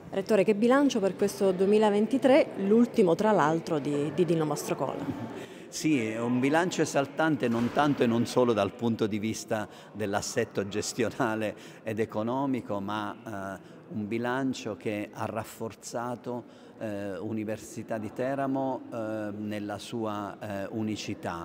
Rettore, che bilancio per questo 2023, l'ultimo tra l'altro di Dino Mastrocola? Sì, è un bilancio esaltante non tanto e non solo dal punto di vista dell'assetto gestionale ed economico, ma un bilancio che ha rafforzato Università di Teramo nella sua unicità.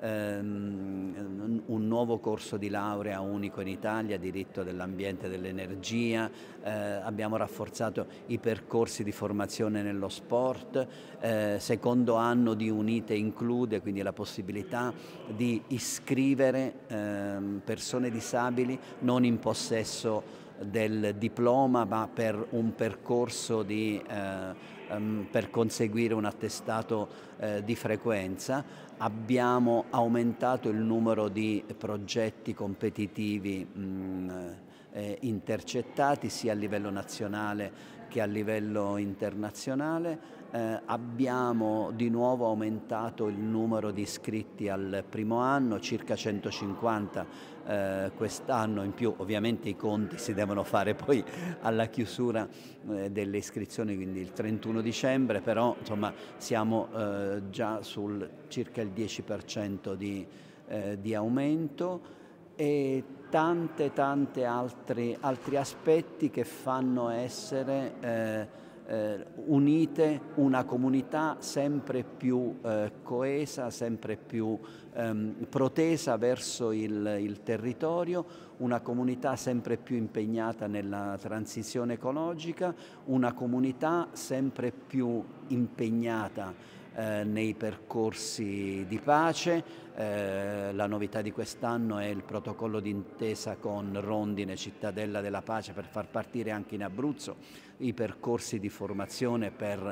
Un nuovo corso di laurea unico in Italia, diritto dell'ambiente e dell'energia, abbiamo rafforzato i percorsi di formazione nello sport, secondo anno di Unite Include, quindi la possibilità di iscrivere persone disabili non in possesso del diploma ma per un percorso per conseguire un attestato di frequenza. Abbiamo aumentato il numero di progetti competitivi intercettati sia a livello nazionale che a livello internazionale. Abbiamo di nuovo aumentato il numero di iscritti al primo anno, circa 150 quest'anno, in più ovviamente i conti si devono fare poi alla chiusura delle iscrizioni, quindi il 31 dicembre, però insomma siamo già sul circa il 10% di aumento e tante altri aspetti che fanno essere Unite una comunità sempre più coesa, sempre più protesa verso il territorio, una comunità sempre più impegnata nella transizione ecologica, una comunità sempre più impegnata nei percorsi di pace. La novità di quest'anno è il protocollo d'intesa con Rondine, Cittadella della Pace, per far partire anche in Abruzzo i percorsi di formazione per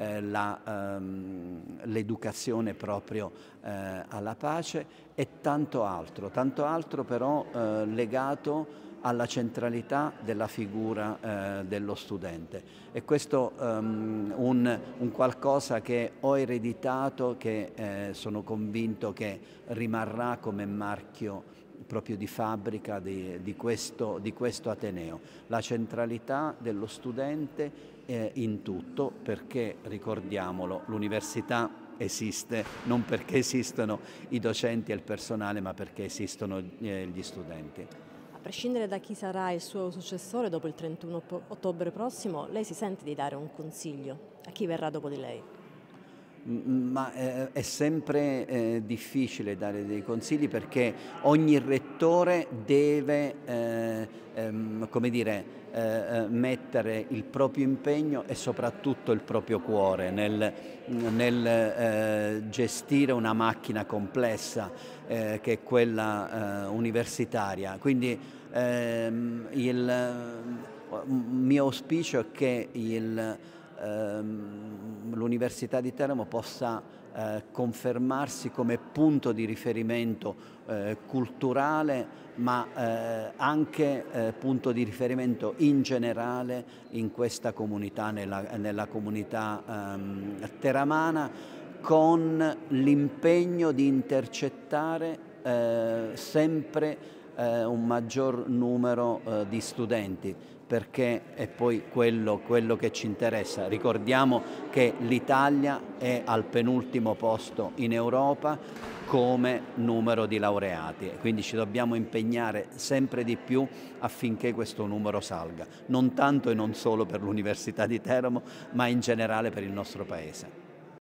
l'educazione proprio alla pace e tanto altro però legato alla centralità della figura dello studente. E questo un qualcosa che ho ereditato, che sono convinto che rimarrà come marchio proprio di fabbrica di questo Ateneo. La centralità dello studente in tutto, perché ricordiamolo, l'università esiste non perché esistono i docenti e il personale, ma perché esistono gli studenti. A prescindere da chi sarà il suo successore dopo il 31 ottobre prossimo, lei si sente di dare un consiglio a chi verrà dopo di lei? Ma è sempre difficile dare dei consigli perché ogni rettore deve come dire, mettere il proprio impegno e soprattutto il proprio cuore nel gestire una macchina complessa che è quella universitaria. Quindi il mio auspicio è che l'Università di Teramo possa confermarsi come punto di riferimento culturale, ma anche punto di riferimento in generale in questa comunità, nella comunità teramana, con l'impegno di intercettare sempre un maggior numero di studenti, perché è poi quello che ci interessa. Ricordiamo che l'Italia è al penultimo posto in Europa come numero di laureati, quindi ci dobbiamo impegnare sempre di più affinché questo numero salga, non tanto e non solo per l'Università di Teramo, ma in generale per il nostro Paese.